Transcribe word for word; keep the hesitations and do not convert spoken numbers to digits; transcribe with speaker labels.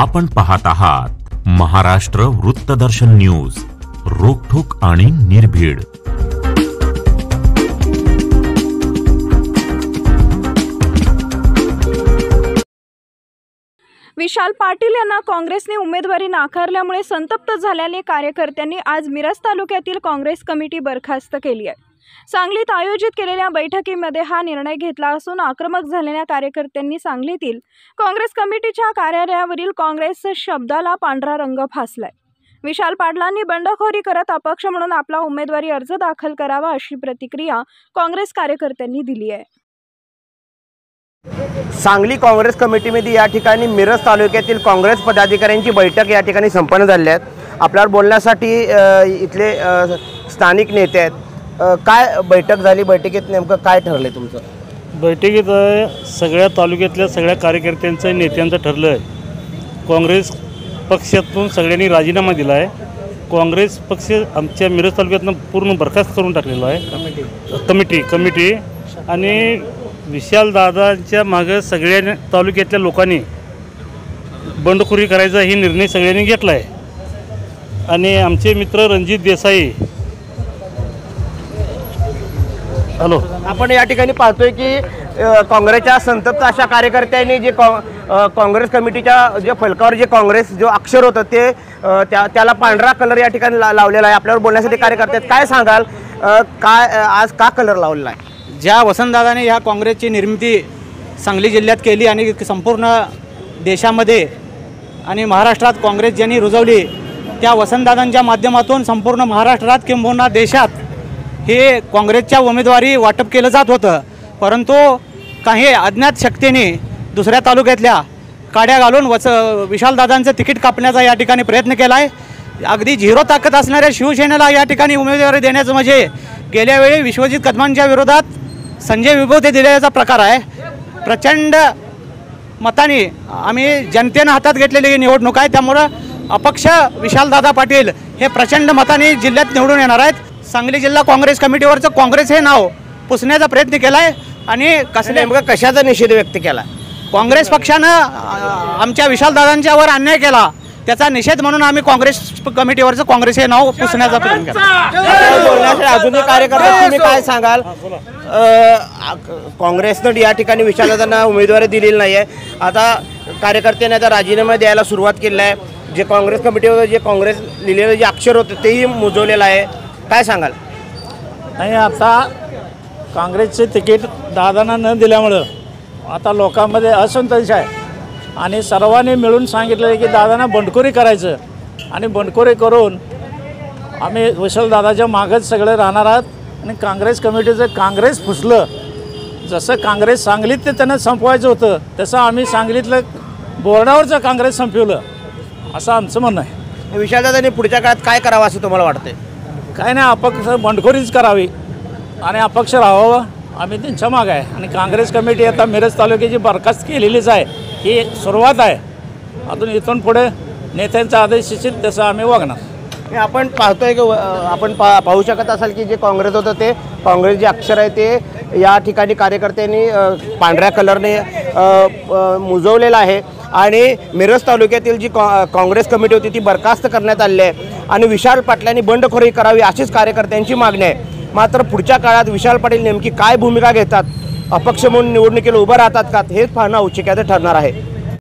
Speaker 1: आपण पाहत आहात महाराष्ट्र वृत्तदर्शन न्यूज, रोखठोक आणि निर्भीड।
Speaker 2: विशाल पाटील यांना काँग्रेसने उमेदवारी नाकारल्यामुळे संतप्त झालेल्या कार्यकर्त्यांनी आज मिरज तालुक्यातील काँग्रेस कमिटी बरखास्त केली आहे। सांगलीत आयोजित केलेल्या बैठकीमध्ये हा निर्णय घेतला असून आक्रमक झालेल्या कार्यकर्त्यांनी सांगलीतील काँग्रेस कमिटीच्या कार्यालयावरील काँग्रेस शब्दाला पांढरा रंग फासलाय। विशाल पाटलांनी बंडखोरी करत अपक्ष म्हणून आपला उमेदवारी अर्ज दाखल करावा अशी प्रतिक्रिया काँग्रेस कार्यकर्त्यांनी दिली आहे।
Speaker 3: सांगली काँग्रेस कमिटीमध्ये या ठिकाणी मिरज तालुक्यातील काँग्रेस पदाधिकाऱ्यांची बैठक या ठिकाणी संपन्न झाली आहे। आपल्यावर बोलण्यासाठी इथले स्थानिक नेते आहेत। काय बैठक झाली, बैठकीत नेमकं काय ठरले तुमचं?
Speaker 4: बैठकीत सगळ्या तालुक्यातल्या सगळ्या कार्यकर्त्यांचं नेत्यांचं ठरलं आहे। काँग्रेस पक्षातून सगळ्यांनी राजीनामा दिला आहे। काँग्रेस पक्ष आमच्या मिरज तालुक्यातून पूर्ण बरखास्त करून टाकलेला आहे कमिटी कमिटी कमिटी आणि विशाल दादांच्या मागं सगळ्या तालुक्यातल्या लोकांनी बंडखोरी करायचा ही निर्णय सगळ्यांनी घेतला आहे। आणि आमचे मित्र रणजित देसाई, हॅलो,
Speaker 3: आपण या ठिकाणी पाहतोय की काँग्रेसच्या संतप्त अशा कार्यकर्त्यांनी जे काँग्रेस कमिटीच्या जे फलकावर जे काँग्रेस जो अक्षर होतं ते त्या त्याला पांढरा कलर या ठिकाणी लावलेला आहे। आपल्यावर बोलण्यासाठी कार्यकर्ते आहेत, काय सांगाल, काय आज का कलर लावलेला आहे?
Speaker 5: ज्या वसंतदादाने ह्या काँग्रेसची निर्मिती सांगली जिल्ह्यात केली आणि संपूर्ण देशामध्ये आणि महाराष्ट्रात काँग्रेस ज्यांनी रुजवली, त्या वसंतदादांच्या माध्यमातून संपूर्ण महाराष्ट्रात किंबहुना देशात हे काँग्रेसच्या उमेदवारी वाटप केलं जात होतं। परंतु काही अज्ञात शक्तीने दुसऱ्या तालुक्यातल्या काड्या घालून वस विशालदादांचं तिकीट कापण्याचा या ठिकाणी प्रयत्न केला आहे। अगदी झिरो ताकद असणाऱ्या शिवसेनेला या ठिकाणी उमेदवारी देण्याचं म्हणजे गेल्या वेळी विश्वजित कदमांच्या विरोधात संजय विभूते दिल्याचा प्रकार आहे। प्रचंड मताने आम्ही जनतेनं हातात घेतलेली ही निवडणूक आहे, त्यामुळं अपक्ष विशालदादा पाटील हे प्रचंड मताने जिल्ह्यात निवडून येणार आहेत। सांगली जिल्हा काँग्रेस कमिटीवरचं काँग्रेस हे नाव पुसण्याचा प्रयत्न केला आहे आणि कसं
Speaker 3: नेमकं कशाचा निषेध व्यक्त केला?
Speaker 5: काँग्रेस पक्षानं आमच्या विशालदादांच्यावर अन्याय केला, त्याचा निषेध म्हणून आम्ही काँग्रेस कमिटीवरचं काँग्रेस हे नाव पुसण्याचा प्रयत्न केला।
Speaker 3: अजूनही कार्यकर्ते, तुम्ही काय सांगाल? काँग्रेसनं या ठिकाणी विशालदादांना उमेदवारी दिलेली नाही आहे। आता कार्यकर्त्यांनी आता राजीनामा द्यायला सुरुवात केली आहे। जे काँग्रेस कमिटीवर जे काँग्रेस लिहिलेलं जे अक्षर होतं तेही मुजवलेलं आहे, काय सांगाल?
Speaker 4: नाही, आता काँग्रेसचे तिकीट दादांना न दिल्यामुळं आता लोकांमध्ये असंतोष आहे आणि सर्वांनी मिळून सांगितलं आहे की दादांना बंडखोरी करायचं आणि बंडखोरी करून आम्ही विशालदादाच्या मागच सगळे राहणार आहात। आणि काँग्रेस कमिटीचं काँग्रेस फुसलं, जसं काँग्रेस सांगलीत ते त्यांना संपवायचं होतं तसं आम्ही सांगलीतलं बोर्डावरचं काँग्रेस संपवलं, असं आमचं म्हणणं आहे।
Speaker 3: विशालदादांनी पुढच्या काळात काय करावं असं तुम्हाला वाटतंय?
Speaker 4: काय नाही, अपक्ष बंडखोरीच करावी आणि अपक्ष राहावं, आम्ही त्यांच्या मागं आहे। आणि काँग्रेस कमिटी आता मिरज तालुक्याची बरखास्त केलेलीच आहे, ही एक सुरुवात आहे। अजून इथून पुढे नेत्यांचा आदेश येईल तसं आम्ही वागणार।
Speaker 3: आपण पाहतोय की आपण पा पाहू शकत असाल की जे काँग्रेस होतं ते काँग्रेस जे अक्षर आहे ते या ठिकाणी कार्यकर्त्यांनी पांढऱ्या कलरने मुजवलेलं आहे आणि मिरज तालुक्यातील जी काँग्रेस कमिटी होती ती बरखास्त करण्यात आली आहे आणि विशाल पाटलांनी बंडखोरी करावी अशीच कार्यकर्त्यांची मागणी आहे। मात्र पुढच्या काळात विशाल पाटील नेमकी काय भूमिका घेतात, अपक्ष म्हणून निवडणुकीला उभं राहतात का, हेच पाहणं औत्सुक्याचं ठरणार आहे।